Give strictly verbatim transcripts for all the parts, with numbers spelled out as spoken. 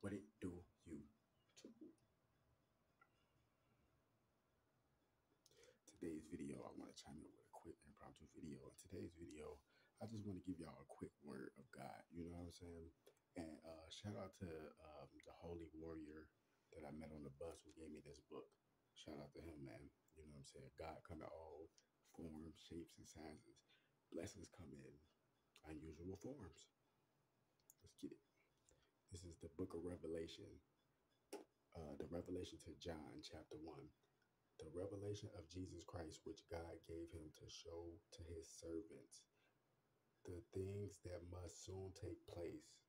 What it do, you too? Today's video, I want to chime in with a quick impromptu video. In today's video, I just want to give y'all a quick word of God. You know what I'm saying? And uh, shout out to um, the Holy Warrior that I met on the bus who gave me this book. Shout out to him, man. You know what I'm saying? God come in all forms, shapes, and sizes. Blessings come in unusual forms. Let's get it. This is the book of Revelation, uh, the revelation to John, chapter one. The revelation of Jesus Christ, which God gave him to show to his servants the things that must soon take place.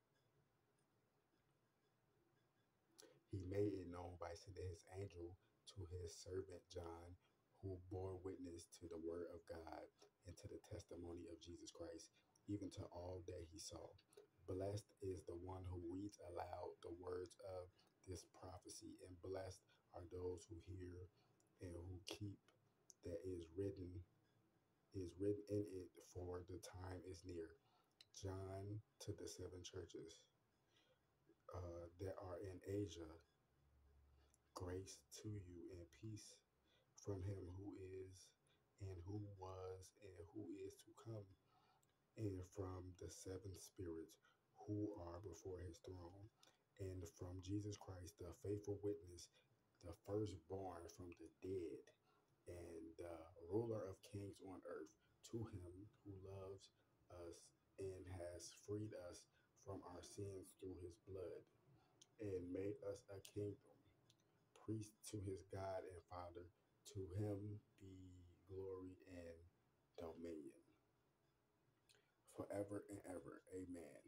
He made it known by sending his angel to his servant John, who bore witness to the word of God and to the testimony of Jesus Christ, even to all that he saw. Blessed is the one who reads aloud the words of this prophecy, and blessed are those who hear and who keep that is written is written in it, for the time is near. John, to the seven churches uh, that are in Asia, grace to you and peace from him who is and who was and who is to come, and from the seven spirits who are before his throne, and from Jesus Christ, the faithful witness, the firstborn from the dead, and the ruler of kings on earth, to him who loves us and has freed us from our sins through his blood, and made us a kingdom, priest to his God and Father. To him be glory and dominion forever and ever. Amen.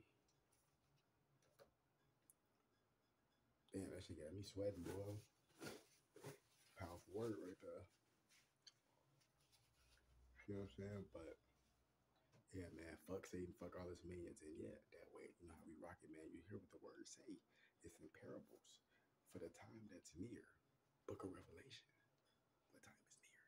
Damn, that shit got me sweating, boy. Powerful word right there. You know what I'm saying? But yeah, man, fuck Satan, fuck all his minions. And yeah, that way, you know how we rock it, man. You hear what the words say. It's in parables. For the time that's near. Book of Revelation. What time is near?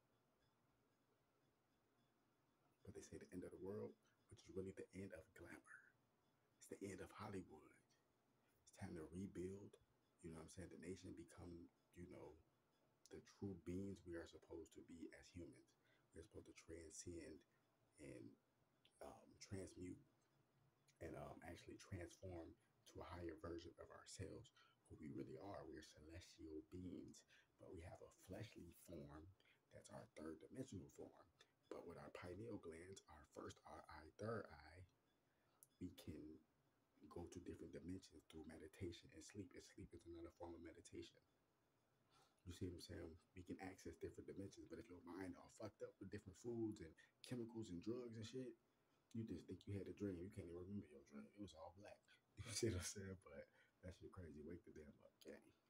But they say the end of the world, which is really the end of glamour. It's the end of Hollywood. It's time to rebuild. You know what I'm saying? The nation become, you know, the true beings we are supposed to be as humans. We're supposed to transcend and um, transmute and um, actually transform to a higher version of ourselves, who we really are. We're celestial beings, but we have a fleshly form. That's our third dimensional form. But with our pineal glands, our first our eye, third eye, we can go to different dimensions through meditation and sleep. And sleep is another form of meditation. You see what I'm saying? We can access different dimensions, but if your mind all fucked up with different foods and chemicals and drugs and shit, you just think you had a dream. You can't even remember your dream. It was all black. You see what I'm saying? But that shit crazy. Wake the damn up, gang.